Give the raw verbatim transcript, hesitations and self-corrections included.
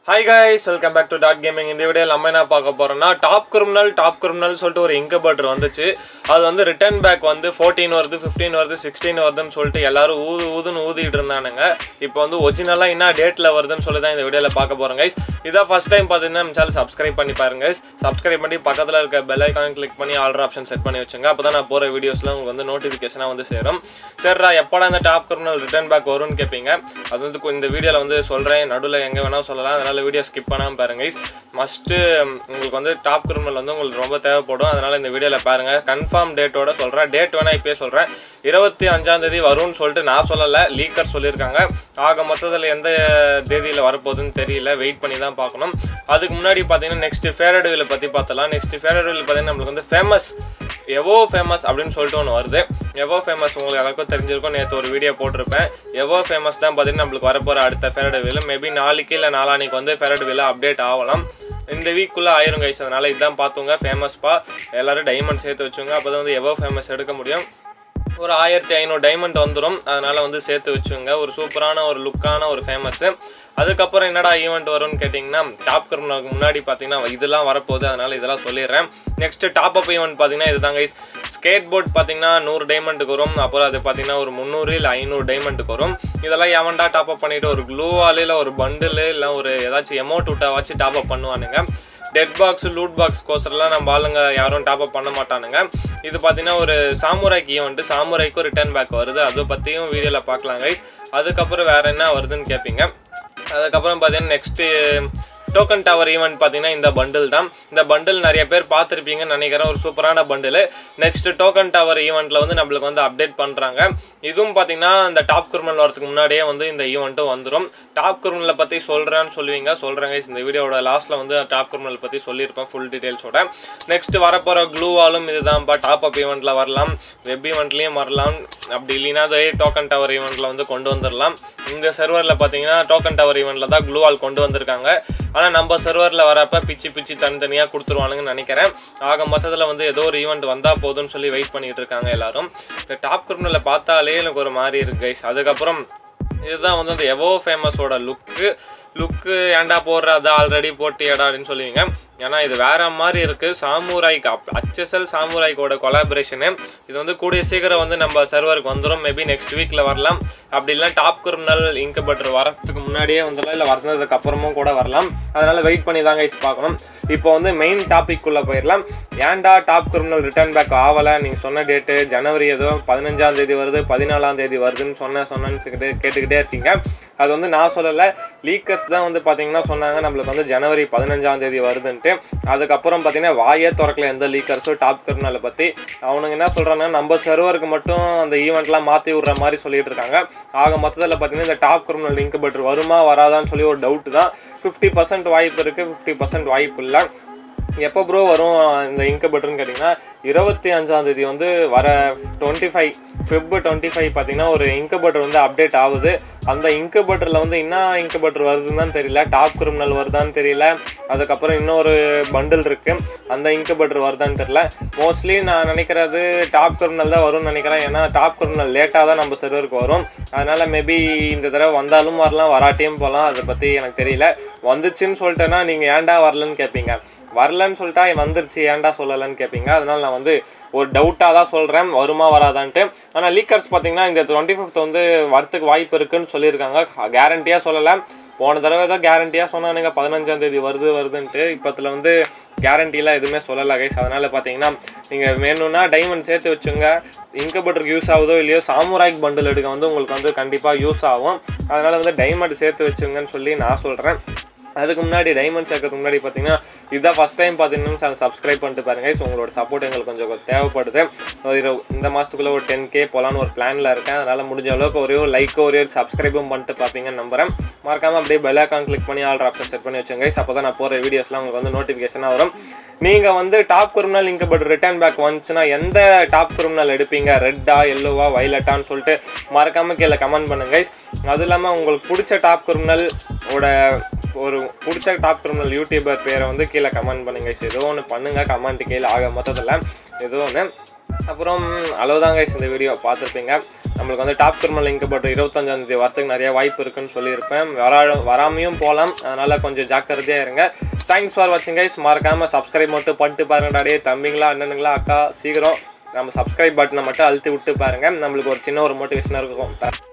Hi guys, welcome back to Dot Gaming. In this video, we will talk about top criminal, top criminal சொல்லிட்டு ஒரு incubator வந்துச்சு. அது வந்து return back வந்து fourteen வருது, fifteen வருது, sixteen வருதுன்னு சொல்லிட்டு எல்லாரும் ஊது ஊதுன்னு ஊதிட்டு இருந்தானுங்க. இப்போ வந்து ஒரிஜினலா என்ன டேட்ல வருதுன்னு சொல்லி தான் இந்த வீடியோல பார்க்க போறோம் guys. இத ஃபர்ஸ்ட் டைம் பாத்தீங்கன்னா நம்ம சேனல் subscribe பண்ணி பாருங்க guys. subscribe பண்ணி பக்கத்துல இருக்க bell icon click பண்ணி all option செட் பண்ணி வச்சுங்க. அப்பதான் நான் போற வீடியோஸ்ல உங்களுக்கு வந்து நோட்டிஃபிகேஷனா வந்து சேரும். சரிடா எப்படா இந்த top criminal return back வரும்னு கேப்பீங்க. அது வந்து இந்த வீடியோல வந்து சொல்றேன். நடுவுல எங்க வேணா சொல்லலாம். அதனால வீடியோ ஸ்கிப் பண்ணாம பாருங்க guys. மஸ்ட் உங்களுக்கு வந்து டாப் கிரிமினல் வந்து உங்களுக்கு ரொம்ப தேவைப்படும். அதனால இந்த வீடியோல பாருங்க. கன்ஃபார்ம் டேட்டோட சொல்றேன். டேட் வேணா இப்பவே சொல்றேன். இருபத்தி அஞ்சாம் தேதி வரும்னு சொல்லிட்டு நான் சொல்லல, லீக்கர் சொல்லியிருக்காங்க. ஆக மொத்தத்தில் எந்த தேதியில் வரப்போகுதுன்னு தெரியல, வெயிட் பண்ணி தான் பார்க்கணும். அதுக்கு முன்னாடி பார்த்தீங்கன்னா நெக்ஸ்ட் ஃபேவரட் வீலை பற்றி பார்த்தலாம். நெக்ஸ்ட் ஃபேவரட் வீல் பார்த்தீங்கன்னா நம்மளுக்கு வந்து ஃபேமஸ் எவோ ஃபேமஸ் அப்படின்னு சொல்லிட்டு ஒன்று வருது. எவோ ஃபேமஸ் உங்களுக்கு எல்லாருக்கும் தெரிஞ்சிருக்கும். நேற்று ஒரு வீடியோ போட்டிருப்பேன். எவோ ஃபேமஸ் தான் பார்த்தீங்கன்னா நம்மளுக்கு வரப்போகிற அடுத்த ஃபேவரட் வீல். மேபி நாளைக்கு இல்லை நாளானிக்கு வந்து ஃபேவரட் வீல் அப்டேட் ஆகலாம். இந்த வீக்குள்ளே ஆயிரும் கைஸ். அதனால் இதுதான் பார்த்துங்க. ஃபேமஸ்ப்பா எல்லோரும் டைமண்ட் சேர்த்து வச்சுங்க. அப்போ தான் வந்து எவோ ஃபேமஸ் எடுக்க முடியும். ஒரு ஆயிரத்தி ஐநூறு டைமண்ட் வந்துடும். அதனால் வந்து சேர்த்து வச்சுங்க. ஒரு சூப்பரான ஒரு லுக்கான ஒரு ஃபேமஸ்ஸு. அதுக்கப்புறம் என்னடா ஈவெண்ட் வரும்னு கேட்டிங்கன்னா டாப் கிரிமினலுக்கு முன்னாடி பார்த்தீங்கன்னா இதெல்லாம் வரப்போகுது. அதனால் இதெல்லாம் சொல்லிடுறேன். நெக்ஸ்ட்டு டாப் அப் ஈவெண்ட் பார்த்தீங்கன்னா இதுதான் கைஸ். ஸ்கேட் போர்ட் பார்த்தீங்கன்னா நூறு டைமண்ட்டுக்கு வரும். அப்புறம் அது பார்த்தீங்கன்னா ஒரு முந்நூறு இல்லை ஐநூறு டைமண்ட்டுக்கு வரும். இதெல்லாம் எவன்டா டாப் அப் பண்ணிவிட்டு ஒரு க்ளூவால் இல்லை ஒரு பண்டில் இல்லை ஒரு ஏதாச்சும் எமௌண்ட் விட்டா வச்சு டாப் அப் பண்ணுவானுங்க. டெட் பாக்ஸ் லூட் பாக்ஸ் கோஸ்டர்லாம் நம்ம ஆளுங்க யாரும் டாப் அப் பண்ண மாட்டானுங்க. இது பார்த்தீங்கன்னா ஒரு சாமுராய்க்கு ஈவெண்ட்டு. சாமுராய்க்கும் ரிட்டர்ன் பேக் வருது. அதை பற்றியும் வீடியோவில் பார்க்கலாம் கைஸ். அதுக்கப்புறம் வேறு என்ன வருதுன்னு கேட்பீங்க. அதுக்கப்புறம் பார்த்தீங்கன்னா நெக்ஸ்ட்டு டோக்கன் டவர் ஈவெண்ட் பார்த்தீங்கன்னா இந்த பண்டில் தான். இந்த பண்டில் நிறைய பேர் பார்த்துருப்பீங்கன்னு நினைக்கிறேன். ஒரு சூப்பரான பண்டில். நெக்ஸ்ட் டோக்கன் டவர் ஈவெண்ட்டில் வந்து நம்மளுக்கு வந்து அப்டேட் பண்ணுறாங்க. இதுவும் பார்த்தீங்கன்னா இந்த டாப் கிரிமினல் வரதுக்கு முன்னாடியே வந்து இந்த ஈவெண்ட்டும் வந்துடும். டாப் கிரிமினலை பற்றி சொல்கிறேன்னு சொல்லுவீங்க. சொல்கிறேங்க இந்த வீடியோட லாஸ்ட்டில் வந்து டாப் கிரிமினல் பற்றி சொல்லியிருப்பேன் ஃபுல் டீட்டெயில்ஸோட. நெக்ஸ்ட் வரப்போகிற க்ளூவாலும் இதுதான்ப்பா. டாப் அப் ஈவெண்ட்டில் வரலாம், வெப் ஈவெண்ட்லேயும் வரலாம். அப்படி இல்லைன்னா அதே டோக்கன் டவர் ஈவெண்ட்டில் வந்து கொண்டு வந்துடலாம். இந்த சர்வரில் பார்த்தீங்கன்னா டோக்கன் டவர் ஈவெண்ட்டில் தான் க்ளூவால் கொண்டு வந்திருக்காங்க. ஆனால் நம்ம சர்வரில் வரப்போ பிச்சு பிச்சு தனித்தனியாக கொடுத்துருவானுங்கன்னு நினைக்கிறேன். ஆக மொத்தத்தில் வந்து ஏதோ ஒரு ஈவெண்ட் வந்தால் போதும்னு சொல்லி வெயிட் பண்ணிகிட்டு இருக்காங்க எல்லாரும். இந்த டாப் கிரிமினலை பார்த்தாலே எனக்கு ஒரு மாதிரி இருக்கு கைஸ். அதுக்கப்புறம் இதுதான் வந்து அந்த எவோ ஃபேமஸோட லுக்கு. லுக்கு ஏண்டா போடுறது ஆல்ரெடி போட்டியடா அப்படின்னு சொல்லுவீங்க. ஏன்னா இது வேற மாதிரி இருக்குது. சாமுராய்க்கு அப் ஹச்எஸ்எல் சாமுராய்க்கோட கொலாபரேஷனு. இது வந்து கூடிய சீக்கிரம் வந்து நம்ம சர்வருக்கு வந்துடும். மேபி நெக்ஸ்ட் வீக்கில் வரலாம். அப்படி இல்லை டாப் கிரிமினல் இன்குபேட்டர் வரதுக்கு முன்னாடியே வந்துடலாம், இல்லை வந்ததுக்கு அப்புறமும் கூட வரலாம். அதனால் வெயிட் பண்ணி தான் கைஸ் பார்க்கணும். இப்போ வந்து மெயின் டாபிக்குள்ளே போயிடலாம். ஏன்டா டாப் கிரிமினல் ரிட்டர்ன் பேக் ஆகலை? நீங்கள் சொன்ன டேட்டு ஜனவரி ஏதோ பதினஞ்சாம் தேதி வருது, பதினாலாம் தேதி வருதுன்னு சொன்ன சொன்னேன்னு கேட்டுக்கிட்டே இருக்கீங்க. அது வந்து நான் சொல்லலை, லீக்கர்ஸ் தான் வந்து பார்த்தீங்கன்னா சொன்னாங்க நம்மளுக்கு வந்து ஜனவரி பதினஞ்சாம் தேதி வருதுன்ட்டு. அதுக்கப்புறம் பார்த்தீங்கன்னா வாயே திறக்கல எந்த லீக்கர்ஸும் டாப் கிரிமினலை பற்றி. அவனுங்க என்ன சொல்கிறாங்கன்னா நம்ம சர்வருக்கு மட்டும் அந்த ஈவெண்ட்லாம் மாற்றி விட்ற மாதிரி சொல்லிட்டு இருக்காங்க. ஆக மொத்தத்தில் பார்த்தீங்கன்னா இந்த டாப் கிரிமினல் இன்குபேட்டர் வருமா வராதான்னு சொல்லி ஒரு டவுட்டு தான். ஃபிஃப்டி பர்சன்ட் வாய்ப்பு இருக்குது, ஃபிஃப்டி பர்சன்ட் வாய்ப்பு இல்லை. எப்போ ப்ரோ வரும் இந்த இன்குபேட்டர்னு கேட்டிங்கன்னா இருபத்தி அஞ்சாம் தேதி வந்து வர twenty five Feb twenty five பார்த்தீங்கன்னா ஒரு இன்குபேட்டர் வந்து அப்டேட் ஆகுது. அந்த இன்குபேட்டரில் வந்து என்ன இன்குபேட்டர் வருதுன்னு தான் தெரியல. டாப் கிரிமினல் வருதான்னு தெரியல. அதுக்கப்புறம் இன்னொரு பண்டில் இருக்குது, அந்த இன்குபேட்டர் வருதான்னு தெரியல. மோஸ்ட்லி நான் நினைக்கிறது டாப் கிரிமினல் தான் வரும்னு நினைக்கிறேன். ஏன்னா டாப் கிரிமினல் லேட்டாக தான் நம்ம சர்வருக்கு வரும். அதனால் மேபி இந்த தடவை வந்தாலும் வரலாம், வராட்டியும் போகலாம். அதை பற்றி எனக்கு தெரியல. வந்துச்சுன்னு சொல்லிட்டேன்னா நீங்கள் ஏன்டா வரலன்னு கேட்பீங்க. வரலன்னு சொல்லிட்டா வந்துருச்சு ஏன்டா சொல்லலைன்னு கேட்பீங்க. அதனால் நான் வந்து ஒரு டவுட்டாக தான் சொல்கிறேன் வருமா வராதான்ட்டு. ஆனால் லீக்கர்ஸ் பார்த்தீங்கன்னா இந்த டுவெண்ட்டி ஃபிஃப்த் வந்து வரத்துக்கு வாய்ப்பு இருக்குதுன்னு சொல்லியிருக்காங்க. கேரண்டியாக சொல்லலை. போன தடவை தான் கேரண்டியாக சொன்னானுங்க பதினஞ்சாம் தேதி வருது வருதுன்ட்டு. இப்போத்தில் வந்து கேரண்டிலாம் எதுவுமே சொல்லலை கைஸ். அதனால் பார்த்தீங்கன்னா நீங்கள் வேணும்னா டைமண்ட் சேர்த்து வச்சுங்க. இன்குபேட்டருக்கு யூஸ் ஆகுதோ இல்லையோ சாமுராய்க் பண்டில் எடுக்க வந்து உங்களுக்கு வந்து கண்டிப்பாக யூஸ் ஆகும். அதனால் வந்து டைமண்ட் சேர்த்து வச்சுங்கன்னு சொல்லி நான் சொல்கிறேன். அதுக்கு முன்னாடி டைமண்ட் சேர்க்கறதுக்கு முன்னாடி பார்த்தீங்கன்னா இதுதான் ஃபஸ்ட் டைம் பார்த்தீங்கன்னா சேனல் சப்ஸ்கிரைப் பண்ணிட்டு பாருங்க. ஸோ உங்களோட சப்போர்ட் எங்களுக்கு கொஞ்சம் தேவைப்படுது. இந்த மாதத்துக்குள்ளே ஒரு டென் கே போகலான்னு ஒரு பிளானில் இருக்கேன். அதனால் முடிஞ்ச அளவுக்கு ஒரே ஒரு லைக்கோ ஒரே ஒரு சப்ஸ்கிரைபும் பண்ணிட்டு பார்ப்பீங்கன்னு நம்புறேன். மறக்காமல் அப்படியே பெல் ஐகான் கிளிக் பண்ணி ஆல் ஆப்ஷன் செட் பண்ணி வச்சுங்க. அப்போ தான் நான் போகிற வீடியோஸ்லாம் உங்களுக்கு வந்து நோட்டிஃபிகேஷனாக வரும். நீங்கள் வந்து top criminal incubator return back வந்துச்சுன்னா எந்த டாப் கிரிமினல் எடுப்பீங்க? ரெட்டா எல்லோவா வைலட்டான்னு சொல்லிட்டு மறக்காமல் கீழே கமெண்ட் பண்ணுங்க. அது இல்லாமல் உங்களுக்கு பிடிச்ச டாப் கிரிமினல் ஓட ஒரு பிடிச்ச டாப் கிரிமினல் யூடியூபர் பேரை வந்து கீழே கமெண்ட் பண்ணுங்க கைஸ். ஏதோ ஒன்று பண்ணுங்கள் கமெண்ட் கீழே ஆக மொத்தத்தில் ஏதோ ஒன்று. அப்புறம் அளவுதான் கைஸ் இந்த வீடியோ பார்த்துருப்பீங்க. நம்மளுக்கு வந்து டாப் கிரிமினல் இன்குபேட்டர் இருபத்தஞ்சாந்தேதி வரத்துக்கு நிறைய வாய்ப்பு இருக்குன்னு சொல்லியிருப்பேன். வரா வராமையும் போகலாம், அதனால் கொஞ்சம் ஜாக்கிரதையாக இருங்க. தேங்க்ஸ் ஃபார் வாட்சிங் கைஸ். மறக்காமல் சப்ஸ்கிரைப் மட்டும் பண்ணிட்டு பாருங்கடா. டே தம்பிங்களா அண்ணனுங்களா அக்கா சீக்கிரம் நம்ம சப்ஸ்கிரைப் பட்டனை மட்டும் அழுத்தி விட்டு பாருங்கள். நம்மளுக்கு ஒரு சின்ன ஒரு மோட்டிவேஷனாக இருக்கும்.